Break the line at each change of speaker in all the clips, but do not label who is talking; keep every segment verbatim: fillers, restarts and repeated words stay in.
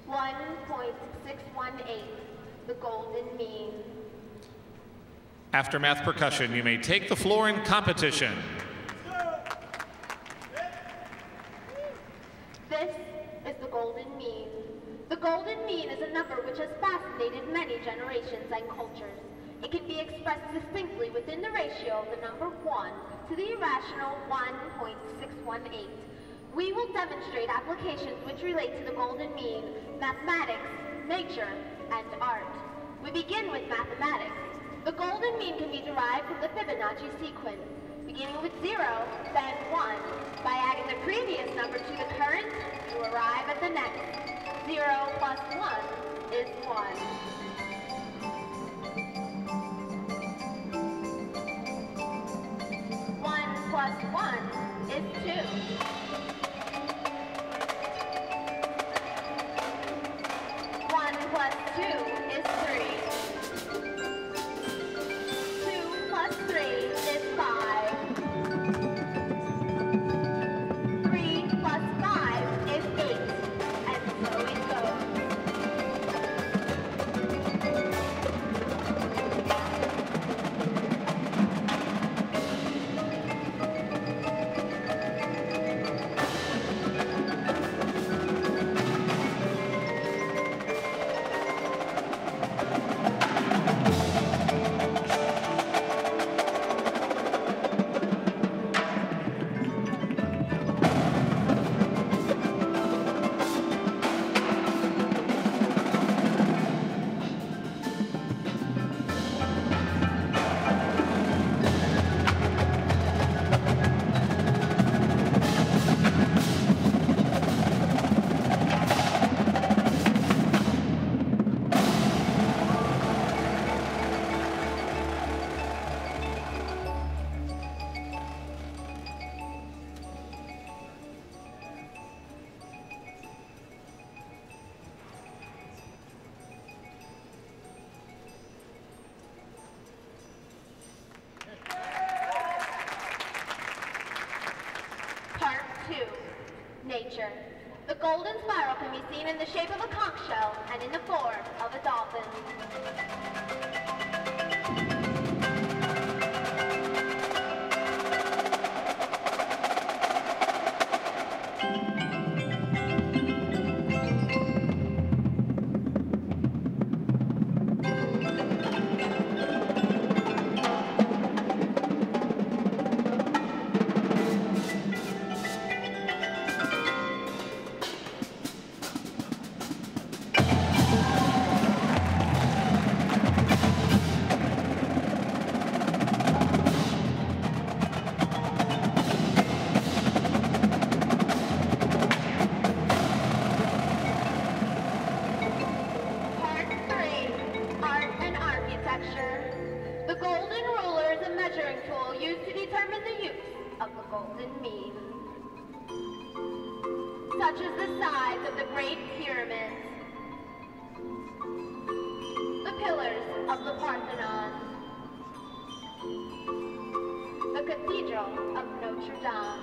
one point six one eight, the golden mean.
After math percussion, you may take the floor in competition.
This is the golden mean. The golden mean is a number which has fascinated many generations and cultures. It can be expressed distinctly within the ratio of the number one to the irrational one point six one eight. We will demonstrate applications which relate to the golden mean, mathematics, nature, and art. We begin with mathematics. The golden mean can be derived from the Fibonacci sequence, beginning with zero, then one. By adding the previous number to the current, you arrive at the next. Zero plus one is one. One plus one is two. One plus two is three. Two plus three is five. Three plus five is eight. And so it goes. Part two, nature. The golden spiral can be seen in the shape of a conch shell and in the form of a dolphin. Part three, art and architecture. The golden ruler is a measuring tool used to determine the use of the golden mean, such as the size of the Great Pyramids, the pillars of the Parthenon, the Cathedral of Notre Dame,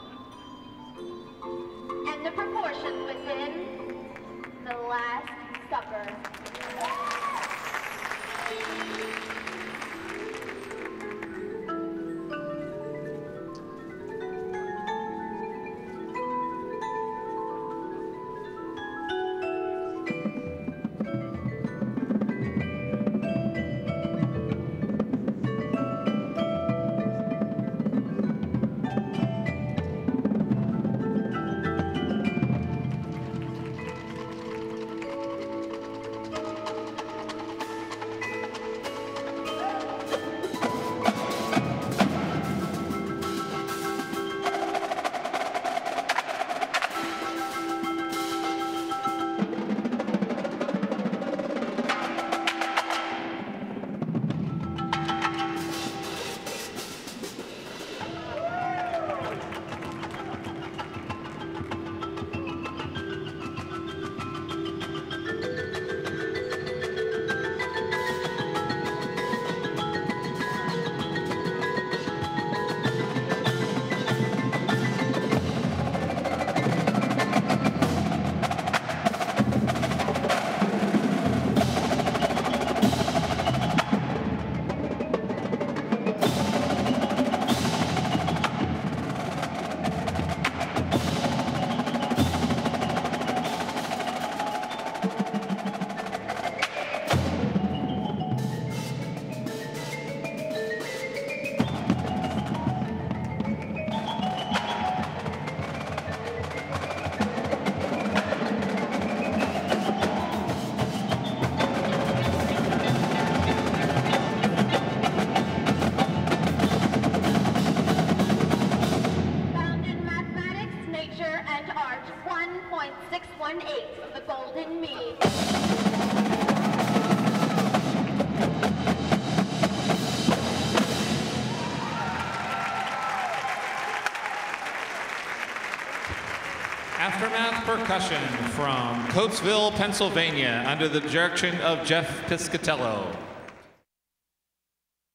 and the proportions within the Last Supper. point six one eight of the golden mean.
Aftermath Percussion from Coatesville, Pennsylvania, under the direction of Jeff Piscatello.